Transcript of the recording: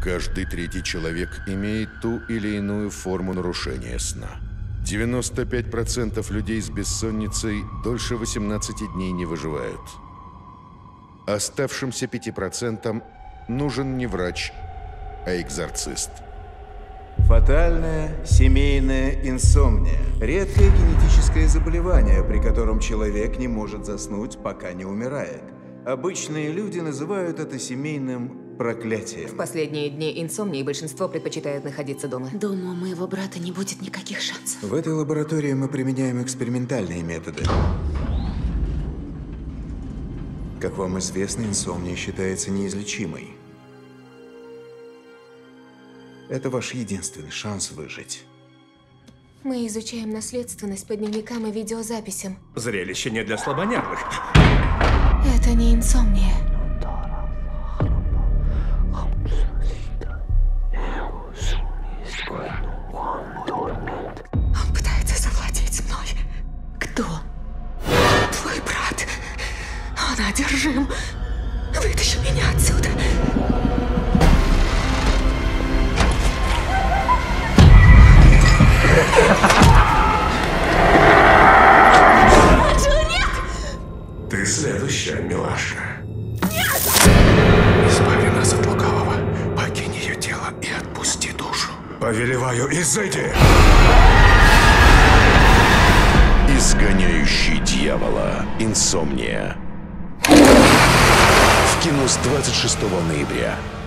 Каждый третий человек имеет ту или иную форму нарушения сна. 95% людей с бессонницей дольше 18 дней не выживают. Оставшимся 5% нужен не врач, а экзорцист. Фатальная семейная инсомния. Редкое генетическое заболевание, при котором человек не может заснуть, пока не умирает. Обычные люди называют это семейным проклятием. В последние дни инсомнии большинство предпочитает находиться дома. Думаю, у моего брата не будет никаких шансов. В этой лаборатории мы применяем экспериментальные методы. Как вам известно, инсомния считается неизлечимой. Это ваш единственный шанс выжить. Мы изучаем наследственность по дневникам и видеозаписям. Зрелище не для слабонервных. Это не инсомния. Он пытается завладеть мной. Кто? Твой брат. Он одержим. Вытащи меня отсюда. Ты следующая, милашка. Избави нас от лукавого, покинь ее тело и отпусти душу. Повелеваю, изыди! Изгоняющий дьявола. Инсомния. В кино с 26 ноября.